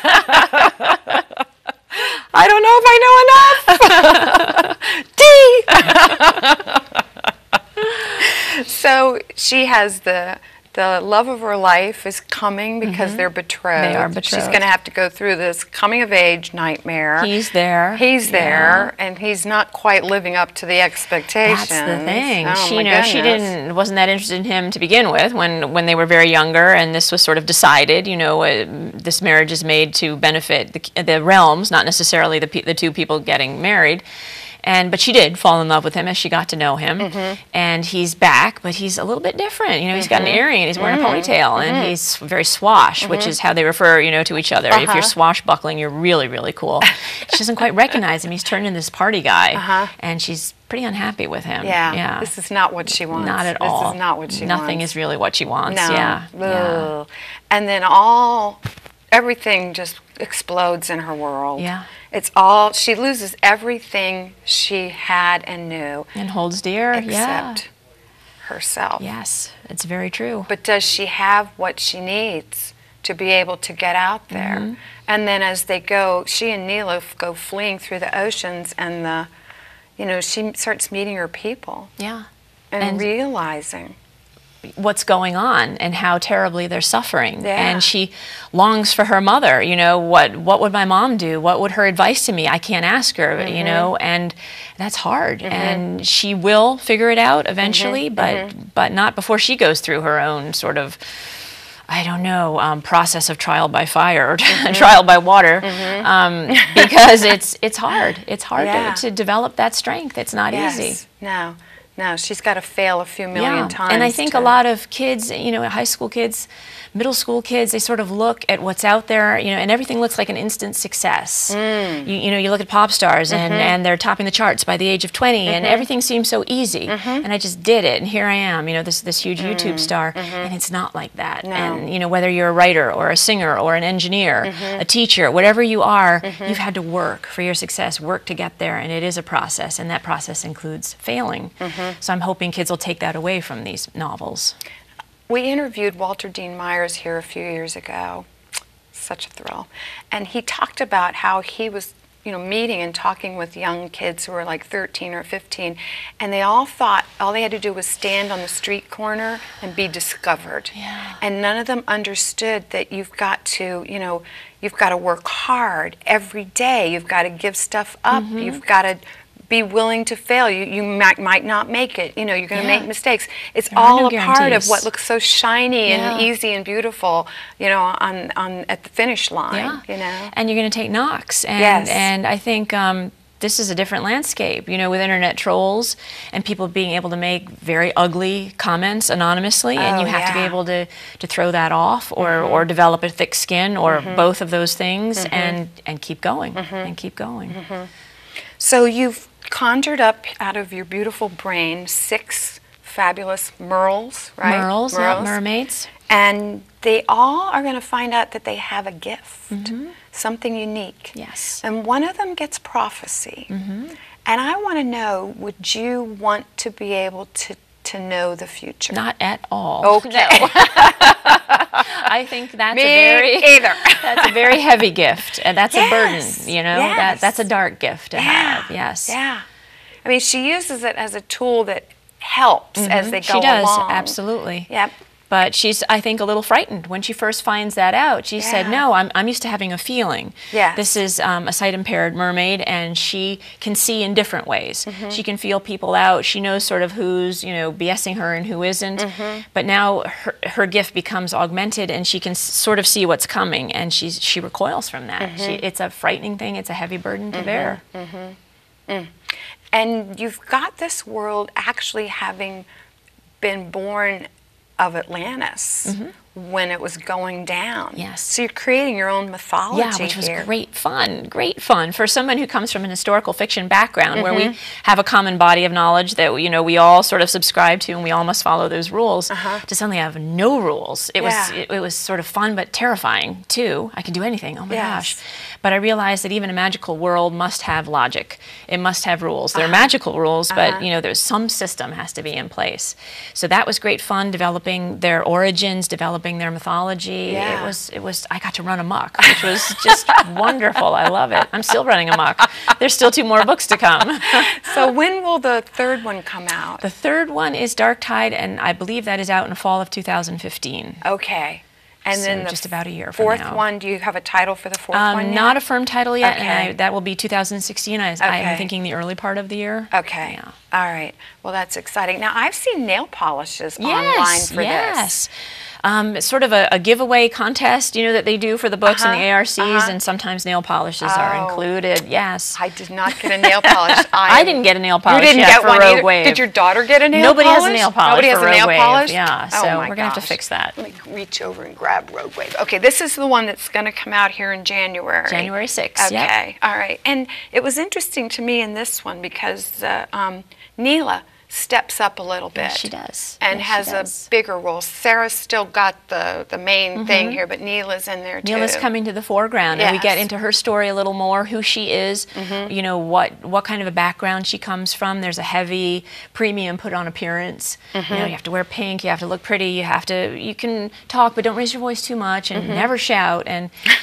I don't know if I know enough. D. So she has the the love of her life is coming because they're betrothed. They are She's betrothed. going to have to go through this coming of age nightmare. He's there. He's there, and he's not quite living up to the expectations. That's the thing. Oh, she, my you know, she goodness. didn't wasn't that interested in him to begin with when when they were very younger, and this was sort of decided. You know, uh, this marriage is made to benefit the, the realms, not necessarily the pe- the two people getting married. And but she did fall in love with him as she got to know him, Mm-hmm. and he's back, but he's a little bit different. You know, he's got an earring, and he's wearing Mm-hmm. a ponytail, and he's very swash, which is how they refer, you know, to each other. If Uh-huh. you're swashbuckling, you're really, really cool. She doesn't quite recognize him. He's turned into this party guy, Uh-huh. and she's pretty unhappy with him. Yeah, yeah. this is not what she wants. Not at this all. This is not what she Nothing wants. is really what she wants. No. Yeah. yeah. Ugh. And then all, everything just explodes in her world. Yeah. It's all, she loses everything she had and knew And holds dear. yeah. except herself. Yes, it's very true. But does she have what she needs to be able to get out there? Mm-hmm. And then as they go, she and Neela f- go fleeing through the oceans, and the, you know, she starts meeting her people Yeah. and, And- realizing. what's going on and how terribly they're suffering. Yeah. And she longs for her mother. You know, what what would my mom do? What would her advice to me? I can't ask her, mm-hmm. you know, and that's hard. Mm-hmm. And she will figure it out eventually, mm-hmm. but mm-hmm. but not before she goes through her own sort of, I don't know, um, process of trial by fire or mm-hmm. trial by water, mm-hmm. um, because it's it's hard. It's hard yeah. to, to develop that strength. It's not yes. easy. No. No, she's got to fail a few million yeah. times. And I think to... a lot of kids, you know, high school kids, middle school kids, they sort of look at what's out there, you know, and everything looks like an instant success. Mm. You, you know, you look at pop stars and, mm-hmm. and they're topping the charts by the age of twenty, mm-hmm. and everything seems so easy. Mm-hmm. And I just did it, and here I am, you know, this this huge mm. YouTube star, mm-hmm. and it's not like that. No. And, you know, whether you're a writer or a singer or an engineer, mm-hmm. a teacher, whatever you are, mm-hmm. you've had to work for your success, work to get there, and it is a process, and that process includes failing. Mm-hmm. So I'm hoping kids will take that away from these novels. We interviewed Walter Dean Myers here a few years ago. Such a thrill. And he talked about how he was, you know, meeting and talking with young kids who were like thirteen or fifteen, and they all thought all they had to do was stand on the street corner and be discovered. Yeah. And none of them understood that you've got to, you know, you've got to work hard every day. You've got to give stuff up. Mm-hmm. You've got to be willing to fail. You you might, might not make it. You know, you're going to yeah. make mistakes. It's there all no a guarantees. part of what looks so shiny yeah. and easy and beautiful, you know, on, on at the finish line, yeah. you know. And you're going to take knocks. And, yes. and I think um, this is a different landscape, you know, with internet trolls and people being able to make very ugly comments anonymously, oh, and you have yeah. to be able to, to throw that off or, mm-hmm. or develop a thick skin or mm-hmm. both of those things mm-hmm. and, and keep going mm-hmm. and keep going. Mm-hmm. So you've conjured up out of your beautiful brain six fabulous merles, right? Merles, yeah, mermaids. And they all are going to find out that they have a gift, mm-hmm. something unique. Yes. And one of them gets prophecy. Mm-hmm. And I want to know, would you want to be able to, to know the future? Not at all. Okay. No. I think that's Me a very either. that's a very heavy gift, and that's yes. a burden. You know, yes. that that's a dark gift to yeah. have. Yes. Yeah. I mean, she uses it as a tool that helps mm-hmm. as they go She does, along. absolutely. Yep. But she's, I think, a little frightened when she first finds that out. She yeah. said, no, I'm, I'm used to having a feeling. Yes. This is um, a sight-impaired mermaid, and she can see in different ways. Mm-hmm. She can feel people out. She knows sort of who's, you know, BSing her and who isn't. Mm-hmm. But now her, her gift becomes augmented, and she can s- sort of see what's coming, and she's, she recoils from that. Mm-hmm. She, it's a frightening thing. It's a heavy burden to mm-hmm. bear. Mm-hmm. Mm. And you've got this world actually having been born of Atlantis mm-hmm. when it was going down. Yes. So you're creating your own mythology Yeah, which was here. great fun, great fun. For someone who comes from an historical fiction background mm-hmm. where we have a common body of knowledge that, you know, we all sort of subscribe to and we all must follow those rules, uh-huh. to suddenly have no rules. It, yeah. was, it, it was sort of fun but terrifying, too. I can do anything. Oh, my yes. gosh. But I realized that even a magical world must have logic. It must have rules. They're uh-huh. magical rules, but, uh-huh. you know, there's some system has to be in place. So that was great fun, developing their origins, developing their mythology. Yeah. It was, it was, I got to run amok, which was just wonderful. I love it. I'm still running amok. There's still two more books to come. So when will the third one come out? The third one is Dark Tide, and I believe that is out in the fall of two thousand fifteen. Okay. And so then the just about a year from fourth now. one, do you have a title for the fourth um, one yet? Not a firm title yet, okay. and I, that will be two thousand sixteen. I, okay. I'm thinking the early part of the year. Okay. Yeah. All right. Well, that's exciting. Now, I've seen nail polishes yes, online for yes. this. Um, it's sort of a, a giveaway contest, you know, that they do for the books uh-huh, and the A R Cs, uh-huh. and sometimes nail polishes oh. are included. Yes. I did not get a nail polish. I, I didn't get a nail polish you didn't yet get for one Rogue either? Wave. Did your daughter get a nail Nobody polish? has a nail polish Nobody has for a nail Rogue polish? Wave. Yeah, oh so my we're going to have to gosh. fix that. Let me reach over and grab Rogue Wave. Okay, this is the one that's going to come out here in January. January sixth, Okay, yep. all right. And it was interesting to me in this one because uh, um, Neela steps up a little bit. Yes, she does. And yes, has does. a bigger role. Sarah's still got the, the main mm-hmm. thing here, but Neela's in there too. Neela's coming to the foreground, yes. and we get into her story a little more, who she is, mm-hmm. you know, what what kind of a background she comes from. There's a heavy premium put on appearance. Mm-hmm. You know, you have to wear pink, you have to look pretty, you have to, you can talk, but don't raise your voice too much, and mm-hmm. never shout. And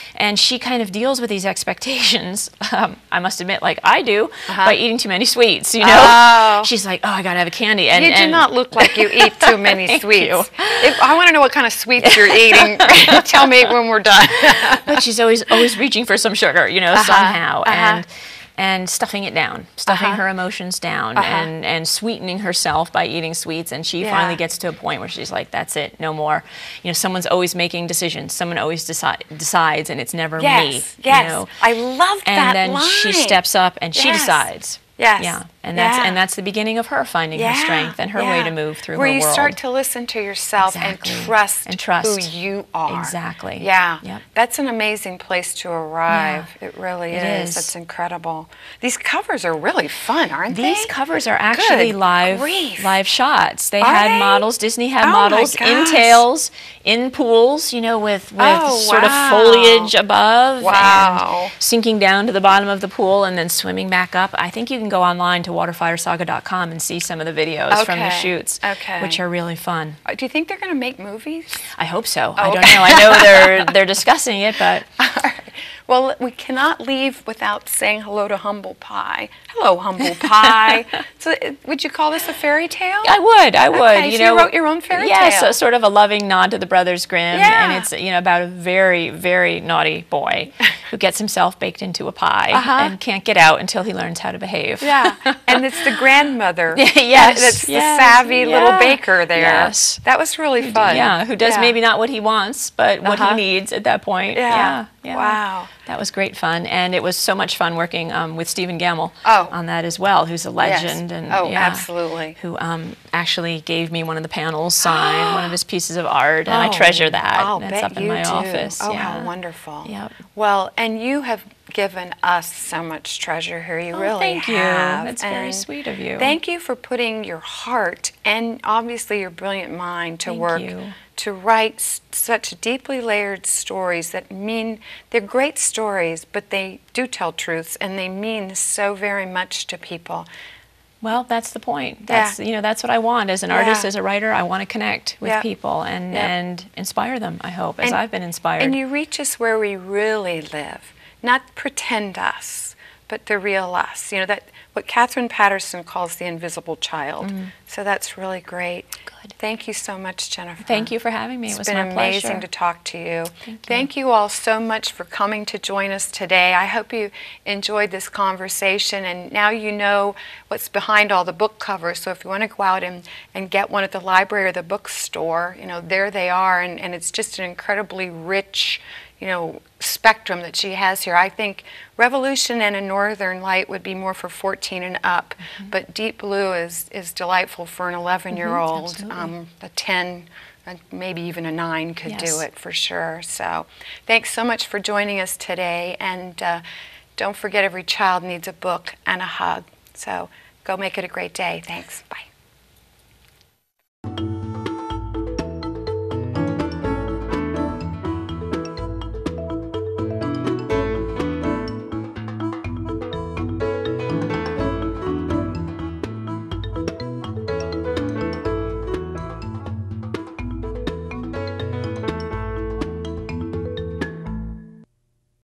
And she kind of deals with these expectations, um, I must admit, like I do, uh-huh. by eating too many sweets, you know? Oh. She's like, oh, I gotta have a candy. And, you do and not look like you eat too many sweets. If, I want to know what kind of sweets you're eating. Tell me when we're done. But she's always always reaching for some sugar, you know, uh-huh. somehow. Uh-huh. And and stuffing it down, stuffing uh-huh. her emotions down, uh-huh. and, and sweetening herself by eating sweets. And she yeah. finally gets to a point where she's like, that's it, no more. You know, someone's always making decisions. Someone always decide, decides, and it's never yes. me. Yes, you know? I loved and that then line. she steps up and she yes. decides. Yes. Yeah. And that's yeah. and that's the beginning of her finding yeah. her strength and her yeah. way to move through Where her you world. start to listen to yourself exactly. and trust, and trust who you are. Exactly. Yeah. Yep. That's an amazing place to arrive. Yeah. It really it is. is. That's incredible. These covers are really fun, aren't These they? These covers are actually Good live grief. live shots. They Are had they? models. Disney had Oh models my in gosh. tails, in pools, you know, with, with Oh, sort wow. of foliage above Wow. and sinking down to the bottom of the pool and then swimming back up. I think you can go online to waterfire saga dot com and see some of the videos okay. from the shoots, okay. which are really fun. Do you think they're going to make movies? I hope so. Oh, I don't okay. know. I know they're they're discussing it, but All right. Well, we cannot leave without saying hello to Humble Pie. Hello, Humble Pie. So, uh, would you call this a fairy tale? I would. I would. Okay, you so know, you wrote your own fairy yes, tale. a sort of a loving nod to the Brothers Grimm, Yeah. and it's you know about a very very naughty boy who gets himself baked into a pie uh-huh. and can't get out until he learns how to behave. Yeah, and it's the grandmother. yes, that's the yes, savvy yeah. little baker there. Yes, that was really fun. Yeah, who does yeah. maybe not what he wants, but what uh-huh. he needs at that point. Yeah. yeah, yeah. Wow. That was great fun, and it was so much fun working um, with Stephen Gamble oh. on that as well, who's a legend. Yes. And oh, yeah, absolutely. Who um, actually gave me one of the panels signed, one of his pieces of art, and I Oh, treasure that. I'll That's bet up in you my do. office. Oh, yeah. how wonderful. Yep. Well, and you have given us so much treasure here. You Oh, really thank you. have. That's very And sweet of you. Thank you for putting your heart and obviously your brilliant mind to Thank work you. to write s- such deeply layered stories that mean, they're great stories, but they do tell truths and they mean so very much to people. Well, that's the point. That's Yeah. you know that's what I want as an Yeah. artist, as a writer. I want to connect with Yep. people and Yep. and inspire them. I hope, as And- I've been inspired. And you reach us where we really live, not pretend us, but the real us. You know, that what Catherine Patterson calls the invisible child. Mm-hmm. So that's really great. Good. Thank you so much, Jennifer. Thank you for having me. It's It was been my amazing pleasure. to talk to you. Thank you. Thank you all so much for coming to join us today. I hope you enjoyed this conversation, and now you know what's behind all the book covers. So if you want to go out and, and get one at the library or the bookstore, you know, there they are, and, and it's just an incredibly rich, you know, spectrum that she has here. I think Revolution and A Northern Light would be more for fourteen and up, mm-hmm. but Deep Blue is, is delightful for an eleven-year-old. Mm-hmm, um, a ten, and maybe even a nine could Yes. do it for sure. So thanks so much for joining us today, and uh, don't forget, every child needs a book and a hug. So go make it a great day. Thanks. Bye.